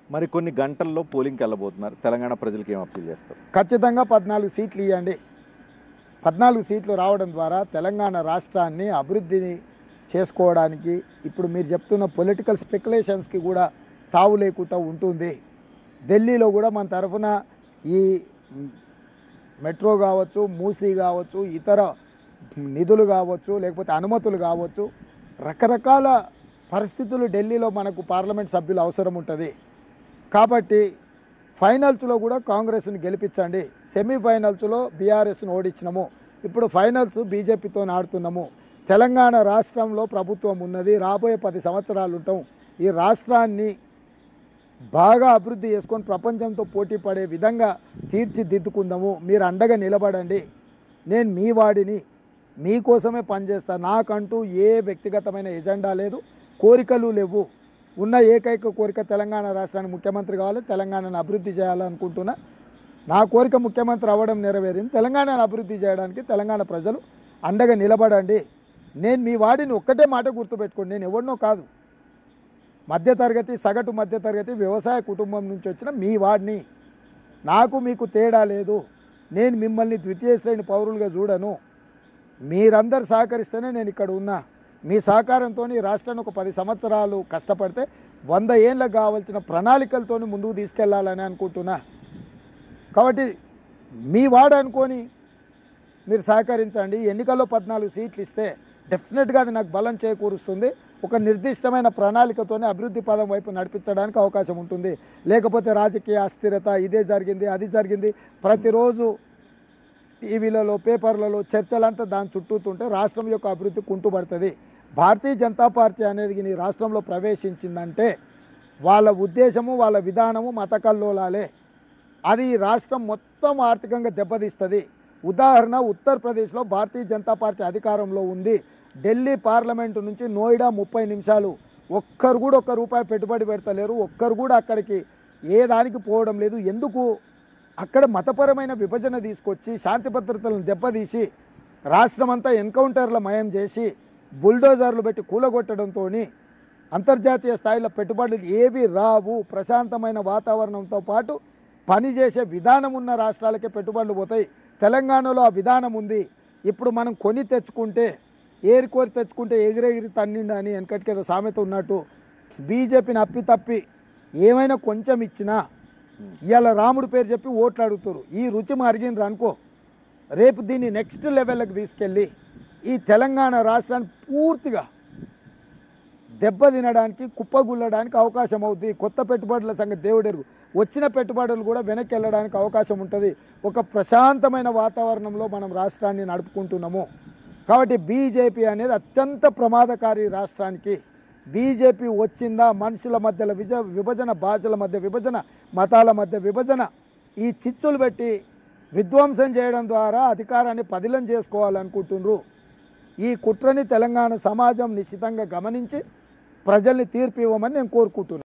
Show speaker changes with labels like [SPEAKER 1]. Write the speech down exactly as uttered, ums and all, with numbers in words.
[SPEAKER 1] మరి కొన్ని గంటల్లో పోలింగ్కి వెళ్ళబోతున్నారు. తెలంగాణ ప్రజలకు ఏం అప్పీల్ చేస్తారు?
[SPEAKER 2] ఖచ్చితంగా పద్నాలుగు సీట్లు ఇవ్వండి. పద్నాలుగు సీట్లు రావడం ద్వారా తెలంగాణ రాష్ట్రాన్ని అభివృద్ధిని చేసుకోవడానికి ఇప్పుడు మీరు చెప్తున్న పొలిటికల్ స్పెక్యులేషన్స్కి కూడా తావు లేకుండా ఉంటుంది. ఢిల్లీలో కూడా మన తరఫున ఈ మెట్రో కావచ్చు, మూసీ కావచ్చు, ఇతర నిధులు కావచ్చు, లేకపోతే అనుమతులు కావచ్చు, రకరకాల పరిస్థితులు ఢిల్లీలో మనకు పార్లమెంట్ సభ్యులు అవసరం ఉంటుంది. కాబట్టి ఫైనల్స్లో కూడా కాంగ్రెస్ని గెలిపించండి. సెమీఫైనల్స్లో బీఆర్ఎస్ను ఓడించినాము, ఇప్పుడు ఫైనల్స్ బీజేపీతో ఆడుతున్నాము. తెలంగాణ రాష్ట్రంలో ప్రభుత్వం ఉన్నది, రాబోయే పది సంవత్సరాలు ఉంటాం. ఈ రాష్ట్రాన్ని బాగా అభివృద్ధి చేసుకొని ప్రపంచంతో పోటీ పడే విధంగా తీర్చిదిద్దుకుందాము. మీరు అండగా నిలబడండి. నేను మీ వాడిని, మీకోసమే పనిచేస్తాను. నాకంటూ ఏ వ్యక్తిగతమైన ఎజెండా లేదు, కోరికలు లేవు. ఉన్న ఏకైక కోరిక తెలంగాణ రాష్ట్రానికి ముఖ్యమంత్రి కావాలి, తెలంగాణను అభివృద్ధి చేయాలనుకుంటున్నా. నా కోరిక ముఖ్యమంత్రి అవ్వడం నెరవేరింది. తెలంగాణను అభివృద్ధి చేయడానికి తెలంగాణ ప్రజలు అండగా నిలబడండి. నేను మీ వాడిని, ఒక్కటే మాట గుర్తుపెట్టుకోండి, నేను ఎవరినో కాదు. మధ్యతరగతి, సగటు మధ్యతరగతి వ్యవసాయ కుటుంబం నుంచి వచ్చిన మీ వాడిని. నాకు మీకు తేడా లేదు. నేను మిమ్మల్ని ద్వితీయ శ్రేణి పౌరులుగా చూడను. మీరందరు సహకరిస్తేనే నేను ఇక్కడ ఉన్నా. మీ సహకారంతో రాష్ట్రాన్ని ఒక పది సంవత్సరాలు కష్టపడితే వంద ఏళ్ళకు కావాల్సిన ప్రణాళికలతో ముందుకు తీసుకెళ్లాలని అనుకుంటున్నా. కాబట్టి మీ వాడు అనుకొని మీరు సహకరించండి. ఎన్నికల్లో పద్నాలుగు సీట్లు ఇస్తే డెఫినెట్గా అది నాకు బలం చేకూరుస్తుంది. ఒక నిర్దిష్టమైన ప్రణాళికతోనే అభివృద్ధి పదం వైపు నడిపించడానికి అవకాశం ఉంటుంది. లేకపోతే రాజకీయ అస్థిరత, ఇదే జరిగింది అది జరిగింది, ప్రతిరోజు టీవీలలో పేపర్లలో చర్చలంతా దాని చుట్టూతుంటే రాష్ట్రం యొక్క అభివృద్ధి కుంటుపడుతుంది. భారతీయ జనతా పార్టీ అనేది నీ రాష్ట్రంలో ప్రవేశించిందంటే వాళ్ళ ఉద్దేశము, వాళ్ళ విధానము మతకల్లోలాలే. అది ఈ రాష్ట్రం మొత్తం ఆర్థికంగా దెబ్బతీస్తుంది. ఉదాహరణ, ఉత్తరప్రదేశ్లో భారతీయ జనతా పార్టీ అధికారంలో ఉంది. ఢిల్లీ పార్లమెంటు నుంచి నోయిడా ముప్పై నిమిషాలు. ఒక్కరు కూడా ఒక్క రూపాయి పెట్టుబడి పెడతలేరు. ఒక్కరు కూడా అక్కడికి ఏ దానికి పోవడం లేదు. ఎందుకు? అక్కడ మతపరమైన విభజన తీసుకొచ్చి శాంతి భద్రతలను దెబ్బతీసి రాష్ట్రం అంతా ఎన్కౌంటర్ల మయం చేసి బుల్డోజర్లు పెట్టి కూలగొట్టడంతో అంతర్జాతీయ స్థాయిలో పెట్టుబడులు ఏవి రావు. ప్రశాంతమైన వాతావరణంతో పాటు పనిచేసే విధానం ఉన్న రాష్ట్రాలకే పెట్టుబడులు పోతాయి. తెలంగాణలో ఆ విధానం ఉంది. ఇప్పుడు మనం కొని తెచ్చుకుంటే, ఏరి కోరి తెచ్చుకుంటే ఎగిరెగిరి తన్నిండి అని వెనకటికేదో సామెత ఉన్నట్టు బీజేపీని అప్పి తప్పి ఏమైనా కొంచెం ఇచ్చినా ఇవాళ రాముడి పేరు చెప్పి ఓట్లు అడుగుతారు. ఈ రుచి మరిగినరు అనుకో, రేపు దీన్ని నెక్స్ట్ లెవెల్కి తీసుకెళ్ళి ఈ తెలంగాణ రాష్ట్రాన్ని పూర్తిగా దెబ్బ తినడానికి, కుప్పగుల్లడానికి అవకాశం అవుతుంది. కొత్త పెట్టుబడుల సంగతి దేవుడెరుగు. వచ్చిన పెట్టుబడులు కూడా వెనక్కి వెళ్ళడానికి అవకాశం ఉంటుంది. ఒక ప్రశాంతమైన వాతావరణంలో మనం రాష్ట్రాన్ని నడుపుకుంటున్నాము. కాబట్టి బీజేపీ అనేది అత్యంత ప్రమాదకారి రాష్ట్రానికి. బీజేపీ వచ్చిందా మనుషుల మధ్యలో విజ విభజన, భాషల మధ్య విభజన, మతాల మధ్య విభజన, ఈ చిచ్చులు పెట్టి విధ్వంసం చేయడం ద్వారా అధికారాన్ని పదిలం చేసుకోవాలనుకుంటున్నారు. ఈ కుట్రని తెలంగాణ సమాజం నిశ్చితంగా గమనించి ప్రజల్ని తీర్పు ఇవ్వమని నేను కోరుకుంటున్నాను.